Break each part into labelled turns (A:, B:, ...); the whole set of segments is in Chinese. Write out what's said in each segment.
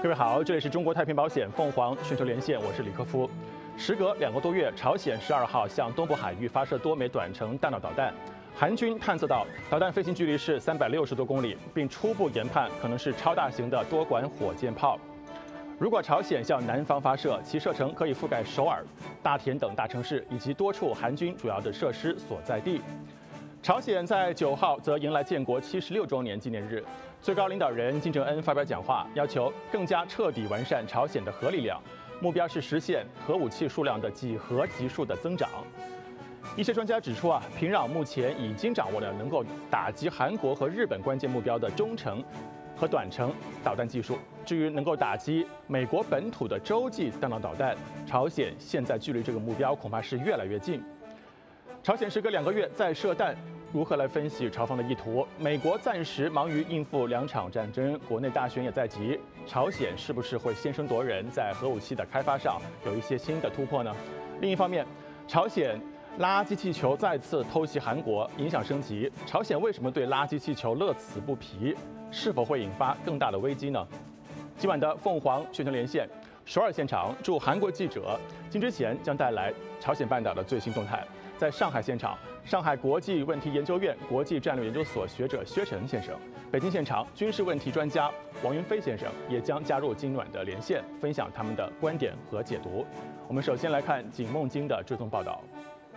A: 各位好，这里是中国太平保险凤凰全球连线，我是李克夫。时隔2个多月，朝鲜12号向东部海域发射多枚短程弹道导弹，韩军探测到导弹飞行距离是360多公里，并初步研判可能是超大型的多管火箭炮。如果朝鲜向南方发射，其射程可以覆盖首尔、大田等大城市以及多处韩军主要的设施所在地。朝鲜在9号则迎来建国76周年纪念日，最高领导人金正恩发表讲话，要求更加彻底完善朝鲜的核力量，目标是实现核武器数量的几何级数的增长。一些专家指出平壤目前已经掌握了能够打击韩国和日本关键目标的中程和短程导弹技术。至于能够打击美国本土的洲际弹道导弹，朝鲜现在距离这个目标恐怕是越来越近。朝鲜时隔2个月再射弹，如何来分析朝方的意图？美国暂时忙于应付2场战争，国内大选也在即，朝鲜是不是会先声夺人，在核武器的开发上有一些新的突破呢？另一方面，朝鲜垃圾气球再次偷袭韩国，影响升级。朝鲜为什么对垃圾气球乐此不疲？是否会引发更大的危机呢？今晚的凤凰全球连线，首尔现场驻韩国记者金之贤将带来朝鲜半岛的最新动态。在上海现场，上海国际问题研究院国际战略研究所学者薛晨先生；北京现场，军事问题专家王云飞先生也将加入今晚的连线，分享他们的观点和解读。我们首先来看景梦京的追踪报道。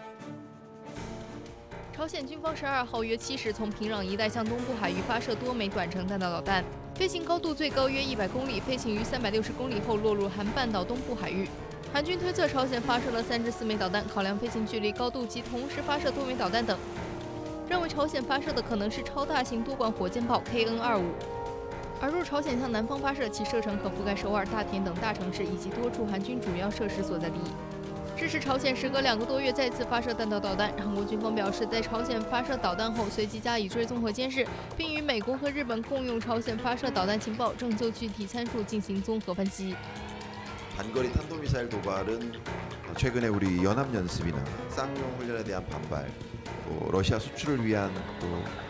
B: 朝鲜军方12号约7时从平壤一带向东部海域发射多枚短程弹道导弹，飞行高度最高约100公里，飞行于360公里后落入韩半岛东部海域。韩军推测朝鲜发射了3至4枚导弹，考量飞行距离、高度及同时发射多枚导弹等，认为朝鲜发射的可能是超大型多管火箭炮 KN-25。而若朝鲜向南方发射，其射程可覆盖首尔、大田等大城市以及多处韩军主要设施所在地。支持朝鲜时隔2个多月再次发射弹道导弹，韩国军方表示，在朝鲜发射导弹后，随即加以追踪和监视，并与美国和日本共用朝鲜发射导弹情报，正就具体参数进行综合分析。
C: 단거리 탄도미사일 도발은 최근에 우리 연합연습이나 쌍용 훈련에 대한 반발, 또 러시아 수출을 위한 또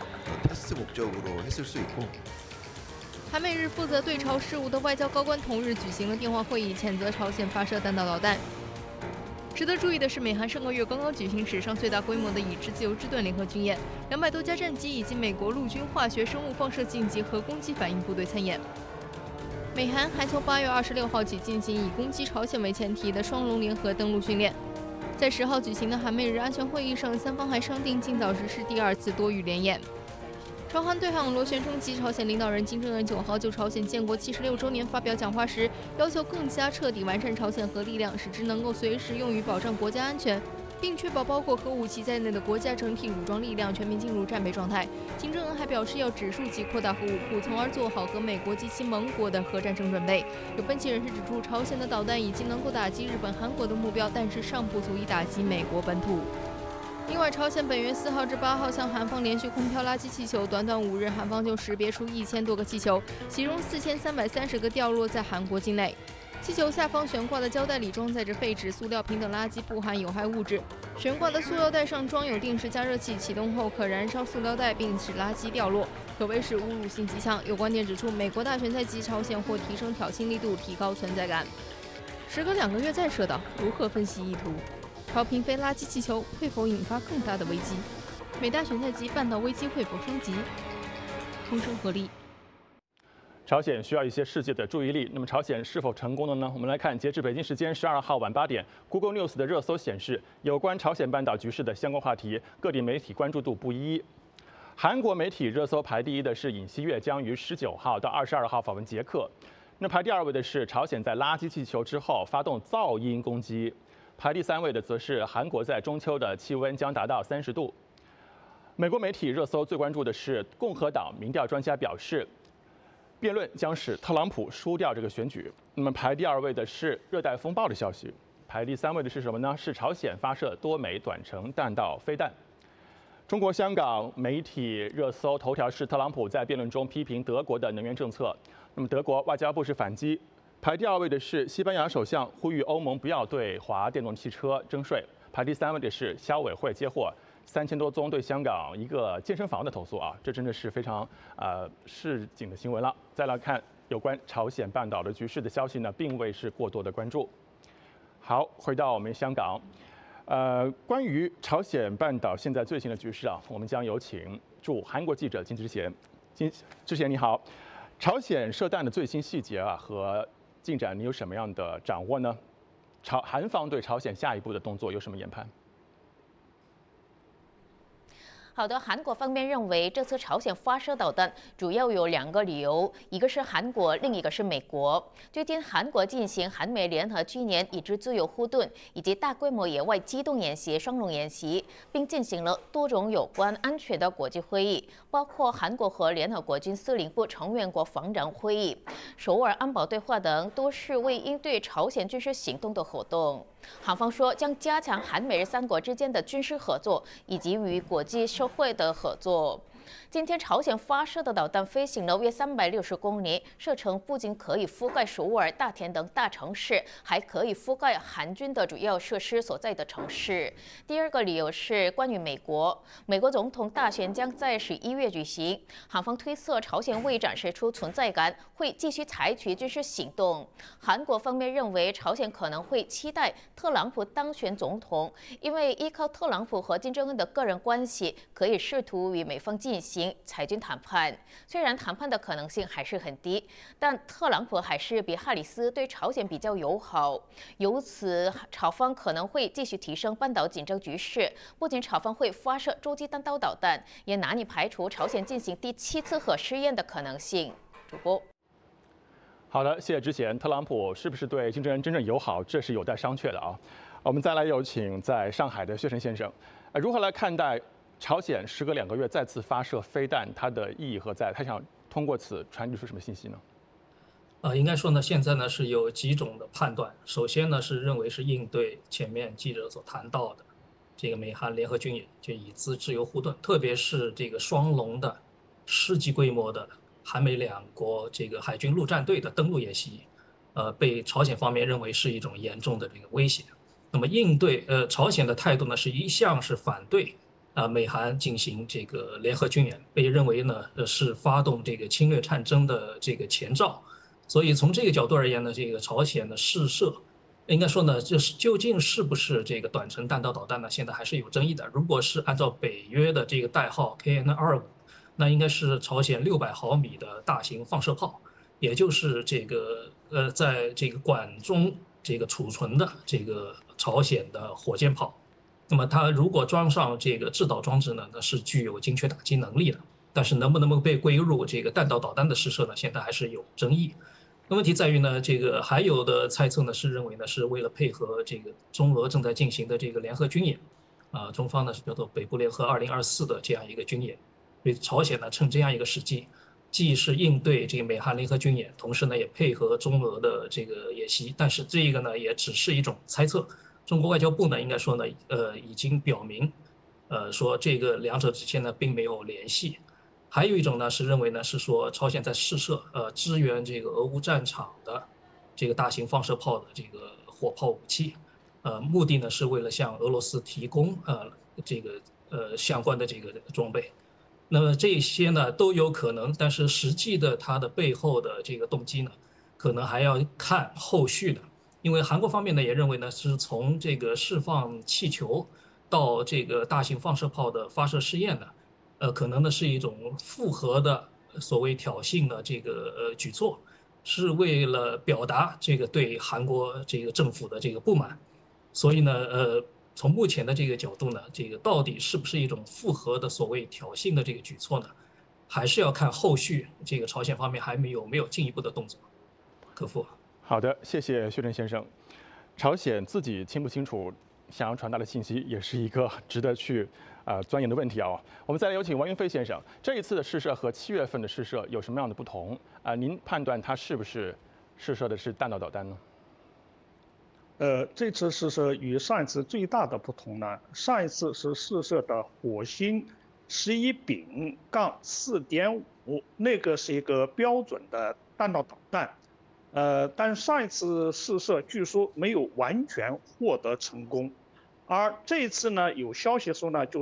C: 테스트 목적으로 했을 수 있고.
B: 韩美日负责对朝事务的外交高官同日举行了电话会议，谴责朝鲜发射弹道导弹。值得注意的是，美韩上个月刚刚举行史上最大规模的已知自由之盾联合军演，200多架战机以及美国陆军化学生物放射镜及核攻击反应部队参演。 美韩还从8月26号起进行以攻击朝鲜为前提的双龙联合登陆训练。在10号举行的韩美日安全会议上，3方还商定尽早实施第2次多域联演。朝韩对岸螺旋升级，朝鲜领导人金正恩9号就朝鲜建国76周年发表讲话时，要求更加彻底完善朝鲜核力量，使之能够随时用于保障国家安全， 并确保包括核武器在内的国家整体武装力量全面进入战备状态。金正恩还表示要指数级扩大核武库，从而做好和美国及其盟国的核战争准备。有分析人士指出，朝鲜的导弹已经能够打击日本、韩国的目标，但是尚不足以打击美国本土。另外，朝鲜本月4号至8号向韩方连续空飘垃圾气球，短短5日，韩方就识别出1000多个气球，其中4330个掉落在韩国境内。 气球下方悬挂的胶带里装载着废纸、塑料瓶等垃圾，不含有害物质。悬挂的塑料袋上装有定时加热器，启动后可燃烧塑料袋，并使垃圾掉落，可谓是侮辱性极强。有观点指出，美国大选在即，朝鲜或提升挑衅力度，提高存在感。时隔2个月再射导，如何分析意图？朝平飞垃圾气球会否引发更大的危机？美大选在即，半岛危机会否升级？同声合力。
A: 朝鲜需要一些世界的注意力，那么朝鲜是否成功了呢？我们来看，截至北京时间12号晚8点 ，Google News 的热搜显示，有关朝鲜半岛局势的相关话题，各地媒体关注度不一。韩国媒体热搜排第1的是尹锡悦将于19号到22号访问捷克，那排第2位的是朝鲜在垃圾气球之后发动噪音攻击，排第3位的则是韩国在中秋的气温将达到30度。美国媒体热搜最关注的是共和党民调专家表示， 辩论将使特朗普输掉这个选举。那么排第2位的是热带风暴的消息，排第3位的是什么呢？是朝鲜发射多枚短程弹道飞弹。中国香港媒体热搜头条是特朗普在辩论中批评德国的能源政策。那么德国外交部是反击。排第2位的是西班牙首相呼吁欧盟不要对华电动汽车征税。排第3位的是消委会接获 3000多宗对香港一个健身房的投诉啊，这真的是非常市井的新闻了。再来看有关朝鲜半岛的局势的消息呢，并未是过多的关注。好，回到我们香港，关于朝鲜半岛现在最新的局势啊，我们将有请驻韩国记者金之贤。之贤你好，朝鲜射弹的最新细节啊和进展，你有什么样的掌握呢？韩方对朝鲜下一步的动作有什么研判？
D: 好的，韩国方面认为这次朝鲜发射导弹主要有2个理由，一个是韩国，另一个是美国。最近韩国进行韩美联合军演以及自由护盾以及大规模野外机动演习、双龙演习，并进行了多种有关安全的国际会议，包括韩国和联合国军司令部成员国防长会议、首尔安保对话等，都是为应对朝鲜军事行动的活动。韩方说将加强韩美日3国之间的军事合作以及与国际社会的合作。今天朝鲜发射的导弹飞行了约360公里，射程不仅可以覆盖首尔、大田等大城市，还可以覆盖韩军的主要设施所在的城市。第2个理由是关于美国，美国总统大选将在11月举行，韩方推测朝鲜为展示出存在感，会继续采取军事行动。韩国方面认为朝鲜可能会期待特朗普当选总统，因为依靠特朗普和金正恩的个人关系，可以试图与美方进行裁军谈判。虽然谈判的可能性还是很低，但特朗普还是比哈里斯对朝鲜比较友好，由此朝方可能会继续提升半岛紧张局势。不仅朝方会发射洲际弹道导弹，也难以排除朝鲜进行第7次核试验的可能性。主播。
A: 好的，谢谢之前。特朗普是不是对金正恩真正友好，这是有待商榷的啊。我们再来有请在上海的薛晨先生，如何来看待朝鲜时隔2个月再次发射飞弹，它的意义何在？他想通过此传递出什么信息呢？
E: 应该说呢，现在呢是有几种的判断。首先呢是认为是应对前面记者所谈到的这个美韩联合军演，就以资自由护盾，特别是这个双龙的世纪规模的韩美2国这个海军陆战队的登陆演习，被朝鲜方面认为是一种严重的这个威胁。那么应对朝鲜的态度呢是一向是反对美韩进行这个联合军演，被认为呢是发动这个侵略战争的这个前兆。所以从这个角度而言呢，这个朝鲜的试射，应该说呢，就是究竟是不是这个短程弹道导弹呢，现在还是有争议的。如果是按照北约的这个代号 KN-25，那应该是朝鲜600毫米的大型放射炮，也就是这个在这个管中这个储存的这个朝鲜的火箭炮。那么它如果装上这个制导装置呢，那是具有精确打击能力的。但是能不能被归入这个弹道导弹的试射呢，现在还是有争议。那问题在于呢，这个还有的猜测呢是认为呢，是为了配合这个中俄正在进行的这个联合军演，中方呢是叫做北部联合2024的这样一个军演。所以朝鲜呢趁这样一个时机，既是应对这个美韩联合军演，同时呢也配合中俄的这个演习。但是这个呢也只是一种猜测。中国外交部呢应该说呢，已经表明，说这个2者之间呢并没有联系。还有一种呢是认为呢是说朝鲜在试射支援这个俄乌战场的这个大型放射炮的这个火炮武器，目的呢是为了向俄罗斯提供这个相关的这个装备。那么这些呢都有可能，但是实际的它的背后的这个动机呢，可能还要看后续的。因为韩国方面呢也认为呢，是从这个释放气球到这个大型放射炮的发射试验呢，可能呢是一种复合的所谓挑衅的这个举措，是为了表达这个对韩国这个政府的这个不满。所以呢，从目前的这个角度呢，这个到底是不是一种复合的所谓挑衅的这个举措呢？还是要看后续这个朝鲜方面还有没有进一步的动作。可夫。
A: 好的，谢谢薛晨先生。朝鲜自己清不清楚想要传达的信息，也是一个值得去钻研的问题啊。我们再来有请王云飞先生，这一次的试射和7月份的试射有什么样的不同？您判断它是不是试射的是弹道导弹呢？
F: 这次试射与上一次最大的不同呢，上一次是试射的火星11丙杠4.5，那个是一个标准的弹道导弹。但上一次试射据说没有完全获得成功， 而这次呢，有消息说呢，就是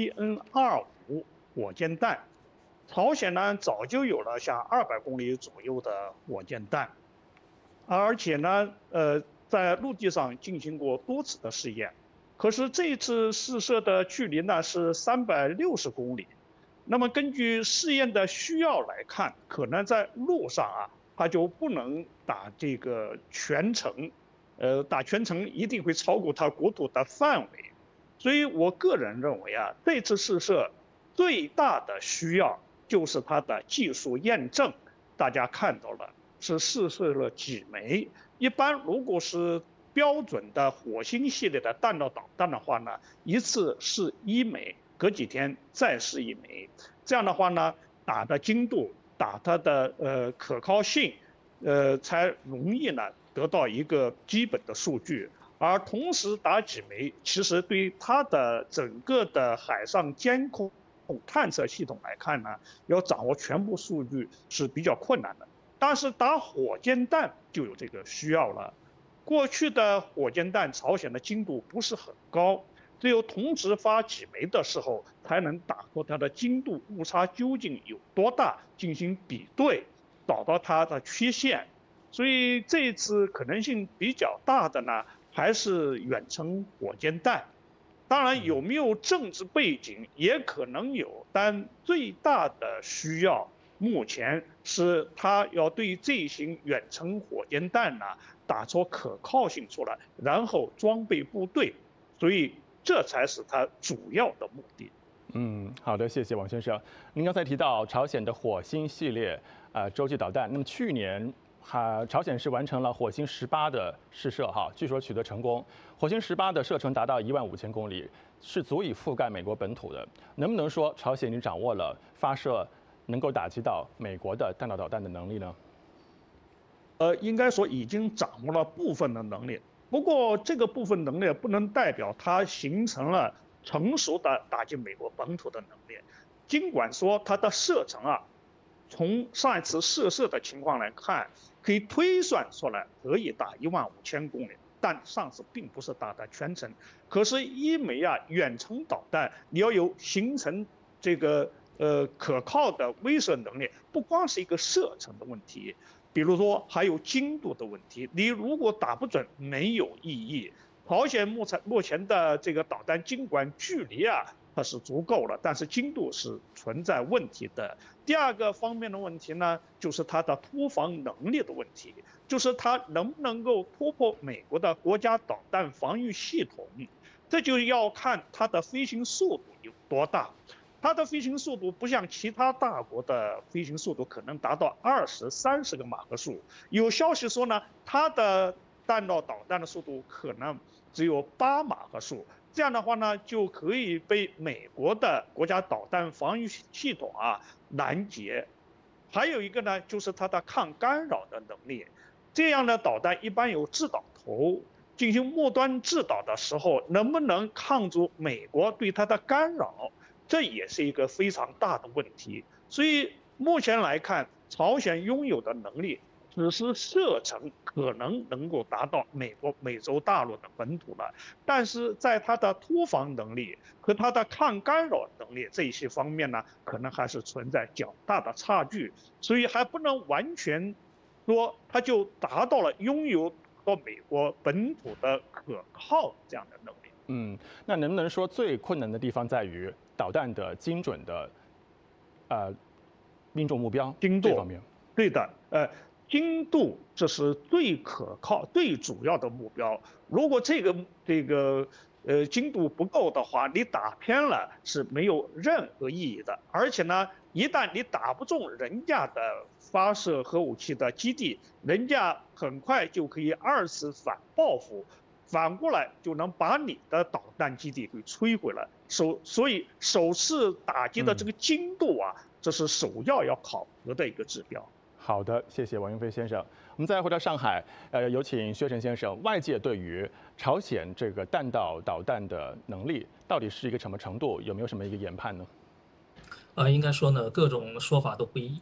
F: KN-25火箭弹，朝鲜呢早就有了像200公里左右的火箭弹，而且呢，在陆地上进行过多次的试验，可是这次试射的距离呢是360公里。那么根据试验的需要来看，可能在路上啊，它就不能打这个全程，打全程一定会超过它国土的范围。所以我个人认为啊，这次试射最大的需要就是它的技术验证。大家看到了，是试射了几枚。一般如果是标准的火星系列的弹道导弹的话呢，一次试1枚。隔几天再试1枚，这样的话呢，打的精度、打它的可靠性，才容易呢得到一个基本的数据。而同时打几枚，其实对它的整个的海上监控探测系统来看呢，要掌握全部数据是比较困难的。但是打火箭弹就有这个需要了。过去的火箭弹，朝鲜的精度不是很高。只有同时发几枚的时候，才能打破它的精度误差究竟有多大，进行比对，找到它的缺陷。所以这次可能性比较大的呢，还是远程火箭弹。当然有没有政治背景也可能有，但最大的需要目前是它要对这型远程火箭弹呢打出可靠性出来，然后装备部队。所以这才是它主要的目的。
A: 好的，谢谢王先生。您刚才提到朝鲜的火星系列洲际导弹，那么去年朝鲜是完成了火星18的试射据说取得成功。火星18的射程达到15000公里，是足以覆盖美国本土的。能不能说朝鲜已经掌握了发射能够打击到美国的弹道导弹的能力呢？
F: 应该说已经掌握了部分的能力。不过，这个部分能力不能代表它形成了成熟的打击美国本土的能力。尽管说它的射程啊，从上一次试射的情况来看，可以推算出来可以打15000公里，但上次并不是打的全程。可是1枚远程导弹，你要有形成这个可靠的威慑能力，不光是一个射程的问题。比如说，还有精度的问题。你如果打不准，没有意义。朝鲜目前的这个导弹，尽管距离它是足够了，但是精度是存在问题的。第二个方面的问题呢，就是它的突防能力的问题，就是它能不能够突破美国的国家导弹防御系统，这就要看它的飞行速度有多大。它的飞行速度不像其他大国的飞行速度可能达到20、30个马赫数。有消息说呢，它的弹道导弹的速度可能只有8马赫数。这样的话呢，就可以被美国的国家导弹防御系统拦截。还有一个呢，就是它的抗干扰的能力。这样的导弹一般有制导头，进行末端制导的时候，能不能抗住美国对它的干扰？这也是一个非常大的问题。所以目前来看，朝鲜拥有的能力只是射程可能够达到美洲大陆的本土了，但是在它的突防能力和它的抗干扰能力这些方面呢，可能还是存在较大的差距。所以还不能完全说它就达到了拥有到美国本土的可靠这样的能力。
A: 那能不能说最困难的地方在于导弹的精准的命中目标
F: 精度
A: 这方面？
F: 对的，精度这是最可靠、最主要的目标。如果这个精度不够的话，你打偏了是没有任何意义的。而且呢，一旦你打不中人家的发射核武器的基地，人家很快就可以2次反报复。反过来就能把你的导弹基地给摧毁了。所以首次打击的这个精度这是首要考核的一个指标。
A: 好的，谢谢王云飞先生。我们再回到上海，有请薛晨先生。外界对于朝鲜这个弹道导弹的能力到底是一个什么程度？有没有什么一个研判呢？
E: 应该说呢，各种说法都不一。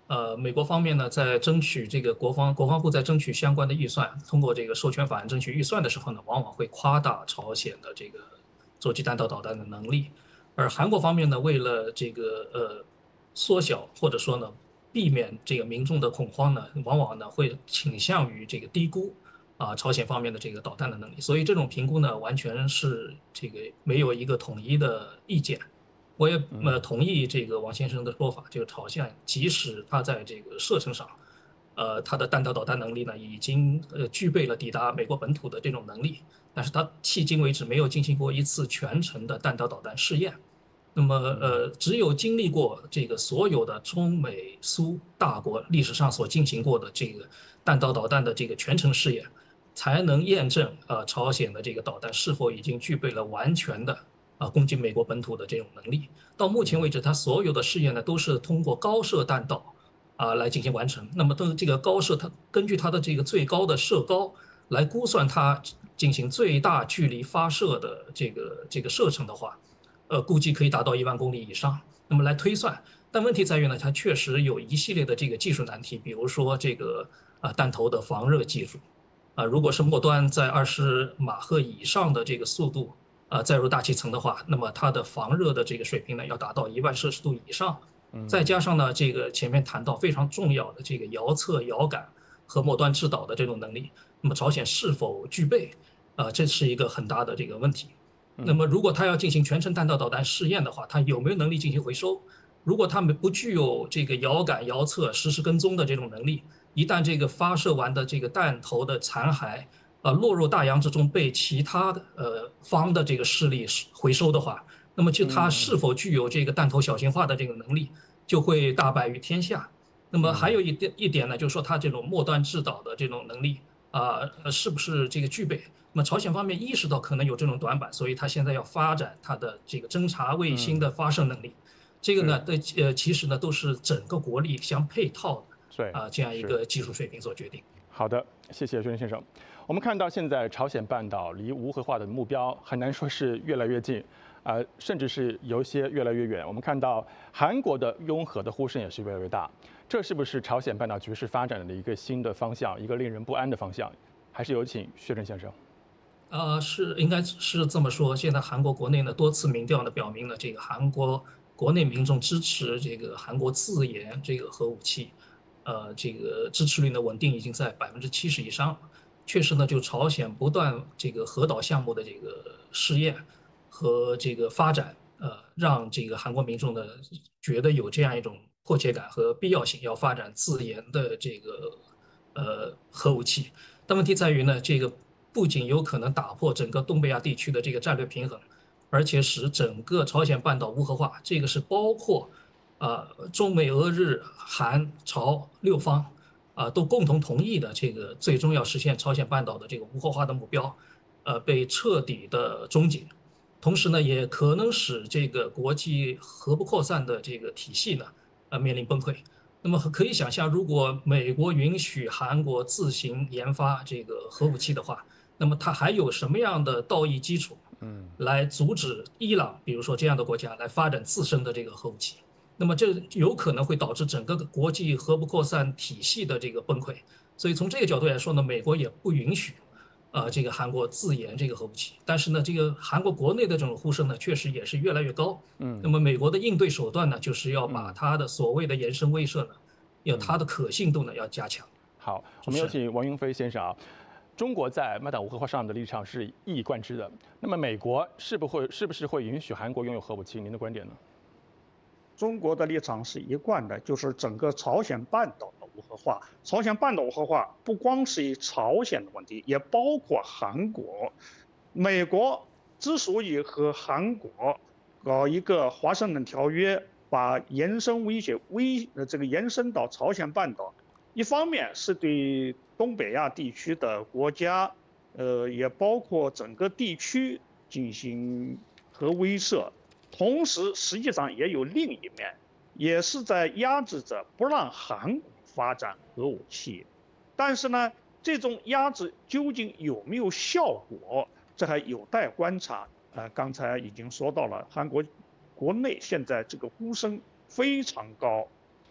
E: 美国方面呢，在争取这个国防部在争取相关的预算，通过这个授权法案争取预算的时候呢，往往会夸大朝鲜的这个洲际弹道导弹的能力，而韩国方面呢，为了这个缩小或者说呢避免这个民众的恐慌呢，往往呢会倾向于这个低估朝鲜方面的这个导弹的能力，所以这种评估呢，完全是这个没有一个统一的意见。我也同意这个王先生的说法，就是朝鲜即使它在这个射程上，它的弹道导弹能力呢已经具备了抵达美国本土的这种能力，但是它迄今为止没有进行过一次全程的弹道导弹试验。那么只有经历过这个所有的中美苏大国历史上所进行过的这个弹道导弹的这个全程试验，才能验证朝鲜的这个导弹是否已经具备了完全的攻击美国本土的这种能力。到目前为止，它所有的试验呢都是通过高射弹道来进行完成。那么这个高射，它根据它的这个最高的射高来估算它进行最大距离发射的这个射程的话，估计可以达到1万公里以上。那么来推算，但问题在于呢，它确实有一系列的这个技术难题，比如说这个弹头的防热技术如果是末端在20马赫以上的这个速度载入大气层的话，那么它的防热的这个水平呢要达到1万摄氏度以上。再加上呢，这个前面谈到非常重要的这个遥测、遥感和末端制导的这种能力，那么朝鲜是否具备这是一个很大的这个问题。那么如果它要进行全程弹道导弹试验的话，它有没有能力进行回收？如果它们不具有这个遥感、遥测、实时跟踪的这种能力，一旦这个发射完的这个弹头的残骸落入大洋之中，被其他的方的这个势力回收的话，那么就它是否具有这个弹头小型化的这个能力，就会大败于天下。那么还有一点呢，就是说它这种末端制导的这种能力是不是这个具备？那么朝鲜方面意识到可能有这种短板，所以它现在要发展它的这个侦察卫星的发射能力。这个呢，其实呢都是整个国力相配套的这样一个技术水平所决定。
A: 好的，谢谢薛仁先生。我们看到现在朝鲜半岛离无核化的目标很难说是越来越近，甚至是有一些越来越远。我们看到韩国的拥核的呼声也是越来越大，这是不是朝鲜半岛局势发展的一个新的方向，一个令人不安的方向？还是有请薛仁先生。
E: 是应该是这么说。现在韩国国内呢多次民调呢表明了，这个韩国国内民众支持这个韩国自研这个核武器，这个支持率呢稳定已经在70%以上。确实呢，就朝鲜不断这个核导项目的这个试验和这个发展，让这个韩国民众呢觉得有这样一种迫切感和必要性，要发展自研的这个核武器。但问题在于呢，这个不仅有可能打破整个东北亚地区的这个战略平衡，而且使整个朝鲜半岛无核化。这个是包括中美俄日韩朝6方都共同同意的这个最终要实现朝鲜半岛的这个无核化的目标被彻底的终结。同时呢，也可能使这个国际核不扩散的这个体系呢面临崩溃。那么可以想象，如果美国允许韩国自行研发这个核武器的话，那么它还有什么样的道义基础，来阻止伊朗，比如说这样的国家来发展自身的这个核武器？那么这有可能会导致整个国际核不扩散体系的这个崩溃。所以从这个角度来说呢，美国也不允许这个韩国自研这个核武器。但是呢，这个韩国国内的这种呼声呢，确实也是越来越高。那么美国的应对手段呢，就是要把它的所谓的延伸威慑呢，要它的可信度呢要加强。
A: 好，我们有请王云飞先生啊。中国在半岛无核化上的立场是一以贯之的。那么美国是不是会允许韩国拥有核武器？您的观点呢？
F: 中国的立场是一贯的，就是整个朝鲜半岛的无核化。朝鲜半岛无核化不光是一朝鲜的问题，也包括韩国。美国之所以和韩国搞一个华盛顿条约，把延伸威胁这个延伸到朝鲜半岛，一方面是对东北亚地区的国家，也包括整个地区进行核威慑，同时实际上也有另一面，也是在压制着不让韩国发展核武器。但是呢，这种压制究竟有没有效果，这还有待观察。刚才已经说到了，韩国国内现在这个呼声非常高，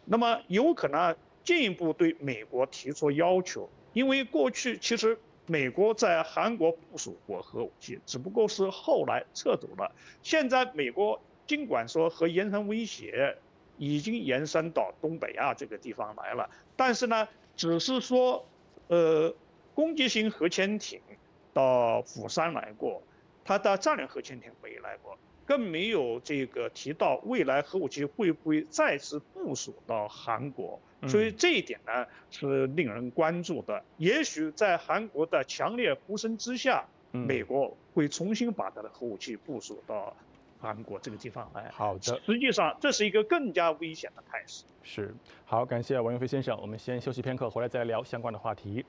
F: 那么有可能进一步对美国提出要求，因为过去其实美国在韩国部署过核武器，只不过是后来撤走了。现在美国尽管说核延伸威胁已经延伸到东北亚这个地方来了，但是呢，只是说攻击型核潜艇到釜山来过，它的战略核潜艇没来过。更没有这个提到未来核武器会不会再次部署到韩国，所以这一点呢是令人关注的。也许在韩国的强烈呼声之下，美国会重新把它的核武器部署到韩国这个地方来。
A: 好的，
F: 实际上这是一个更加危险的态势。
A: 是，好，感谢王永飞先生，我们先休息片刻，回来再聊相关的话题。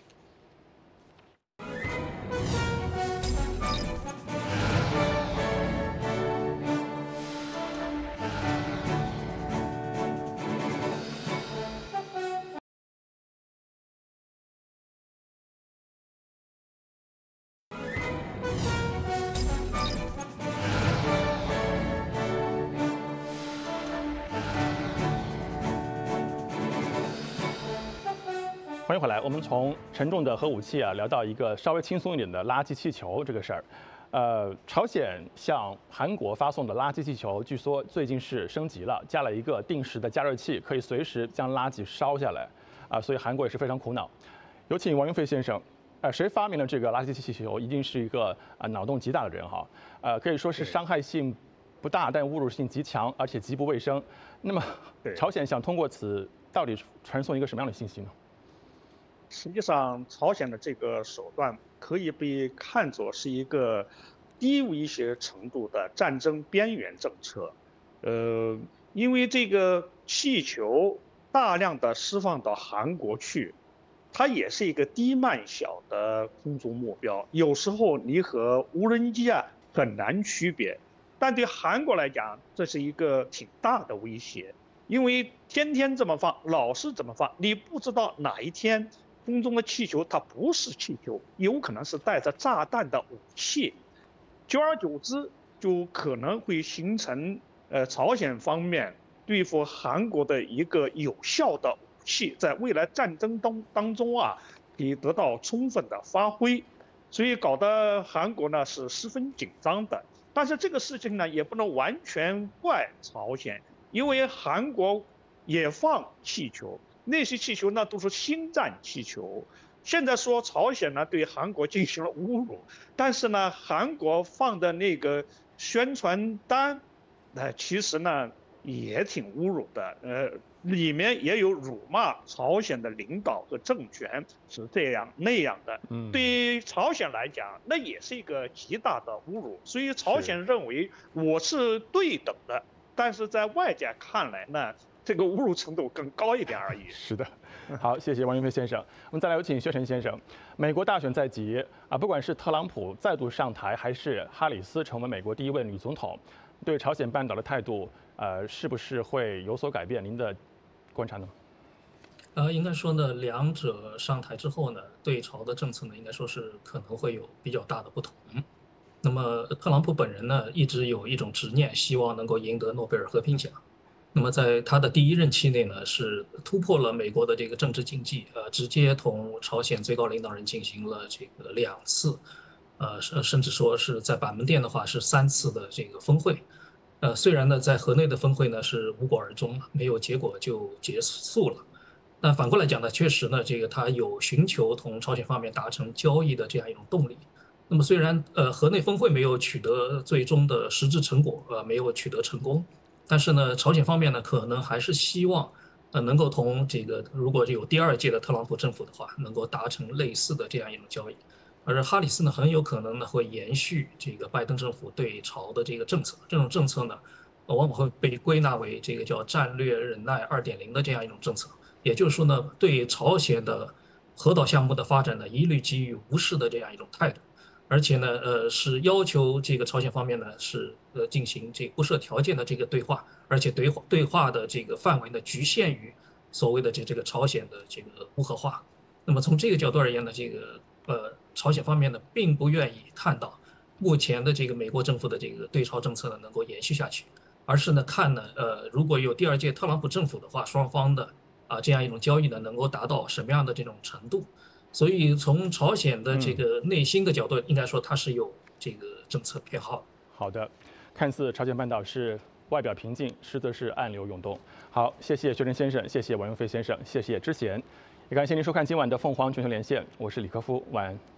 A: 欢迎回来。我们从沉重的核武器聊到一个稍微轻松一点的垃圾气球这个事儿。朝鲜向韩国发送的垃圾气球，据说最近是升级了，加了一个定时的加热器，可以随时将垃圾烧下来。所以韩国也是非常苦恼。有请王永飞先生。谁发明了这个垃圾气球？一定是一个脑洞极大的人哈。可以说是伤害性不大，但侮辱性极强，而且极不卫生。那么，朝鲜想通过此到底传送一个什么样的信息呢？
F: 实际上，朝鲜的这个手段可以被看作是一个低威胁程度的战争边缘政策。因为这个气球大量的释放到韩国去，它也是一个低慢小的空中目标。有时候你和无人机很难区别，但对韩国来讲，这是一个挺大的威胁。因为天天这么放，老是这么放，你不知道哪一天空中的气球它不是气球，有可能是带着炸弹的武器。久而久之，就可能会形成朝鲜方面对付韩国的一个有效的武器，在未来战争当中可以得到充分的发挥。所以搞得韩国呢是十分紧张的。但是这个事情呢也不能完全怪朝鲜，因为韩国也放气球。那些气球呢都是星战气球，现在说朝鲜呢对韩国进行了侮辱，但是呢韩国放的那个宣传单，其实呢也挺侮辱的，里面也有辱骂朝鲜的领导和政权是这样那样的。对于朝鲜来讲，那也是一个极大的侮辱。所以朝鲜认为我是对等的，但是在外界看来呢，这个侮辱程度更高一点而已。
A: 是的，好，谢谢王永飞先生。我们再来有请薛晨先生。美国大选在即不管是特朗普再度上台，还是哈里斯成为美国第一位女总统，对朝鲜半岛的态度，是不是会有所改变？您的观察呢？
E: 应该说呢，两者上台之后呢，对朝的政策呢，应该说是可能会有比较大的不同。那么特朗普本人呢，一直有一种执念，希望能够赢得诺贝尔和平奖。那么在他的第一任期内呢，是突破了美国的这个政治禁忌，直接同朝鲜最高领导人进行了这个2次，甚至说是在板门店的话是3次的这个峰会。虽然呢在河内的峰会呢是无果而终，没有结果就结束了。但反过来讲呢，确实呢这个他有寻求同朝鲜方面达成交易的这样一种动力。那么虽然河内峰会没有取得最终的实质成果，没有取得成功。但是呢，朝鲜方面呢，可能还是希望，能够同这个如果有第2届的特朗普政府的话，能够达成类似的这样一种交易。而哈里斯呢，很有可能呢会延续这个拜登政府对朝的这个政策。这种政策呢，往往会被归纳为这个叫战略忍耐2.0的这样一种政策。也就是说呢，对朝鲜的核导项目的发展呢，一律给予无视的这样一种态度。而且呢，是要求这个朝鲜方面呢是进行这个不设条件的这个对话，而且对话的这个范围呢局限于所谓的这个朝鲜的这个无核化。那么从这个角度而言呢，这个朝鲜方面呢并不愿意看到目前的这个美国政府的这个对朝政策呢能够延续下去。 而是呢看呢如果有第二届特朗普政府的话，双方的这样一种交易呢能够达到什么样的这种程度。所以从朝鲜的这个内心的角度，应该说它是有这个政策偏好。
A: 好的，看似朝鲜半岛是外表平静，实则是暗流涌动。好，谢谢薛仁先生，谢谢王永飞先生，谢谢之贤，也感谢您收看今晚的凤凰全球连线，我是李科夫，晚安。